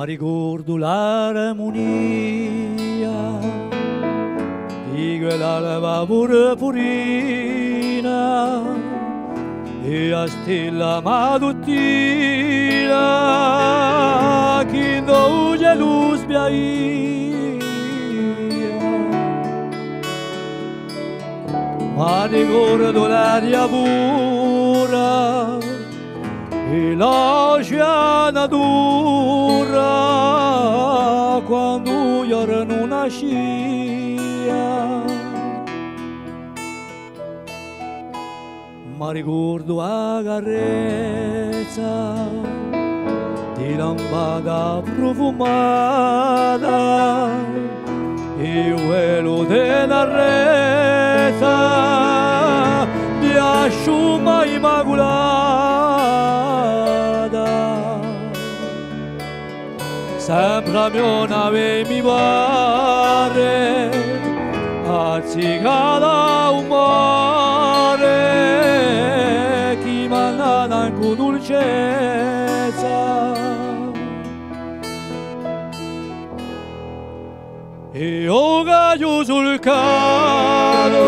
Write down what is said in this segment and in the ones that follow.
ma ricordo l'armonia di quell'alba purpurina e a stella mattutina che dolce luz biaia, ma ricordo l'aria pura e la natura quando io non nascia, ma ricordo la carezza di lampada profumata e il velo della resa di asciuma immacolata. Sempre mia nave mi pare azzicata un mare che manna con dolcezza e io caio sul cado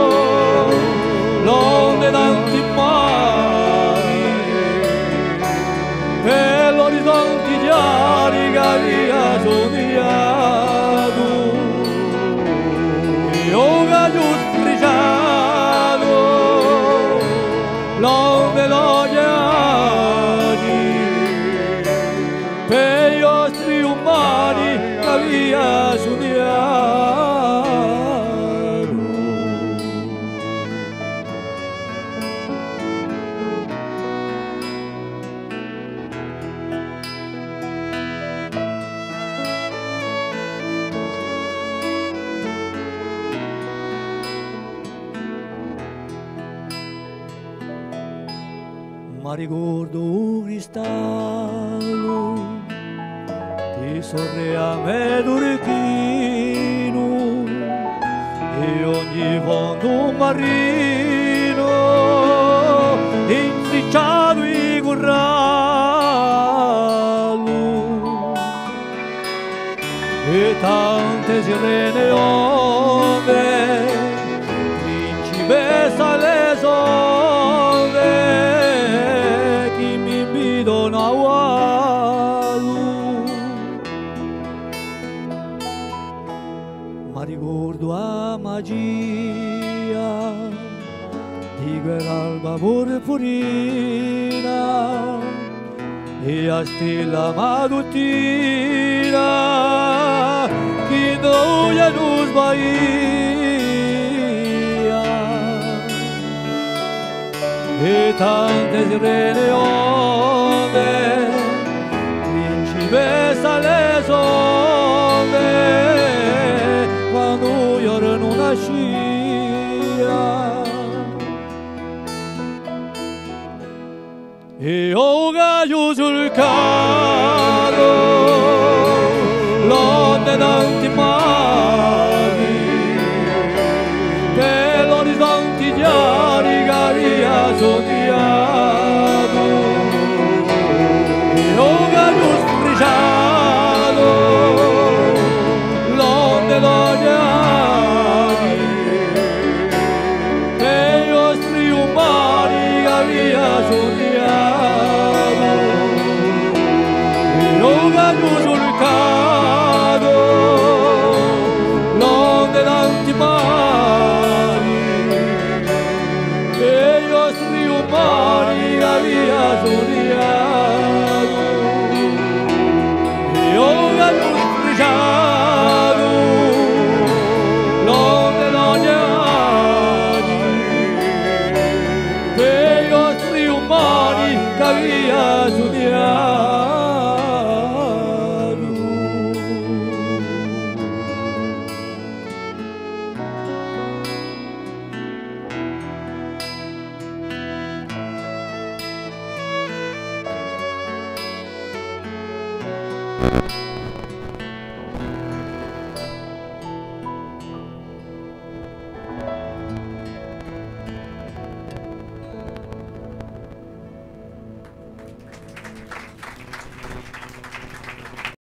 l'onde tanti mari e l'orizzonte chiari che via sognato e io caio sfriciato l'onde logliati per gli ostri umani che via sognato. Ma ricordo un cristallo ti sorre a me d'orecchino e ogni fondo marino intricciato in corallo e tante sirene onde principessa le sonde ma ricordo la magia di quell'alba purpurina e a stella mattutina che noi non sbaglia e tante sirene onde principessa le sonde quando io non nascia e io caio sul cado l'onde tanti mari che l'orizzonte chiari che via sognato e io caio sfriciato l'onde logliati e gli ostri umani che via sognato e io caio sul cado l'onde tanti mari e gli ostri umani che via sognato e io caio sfriciato l'onde logliati per gli ostri umani che via sognato.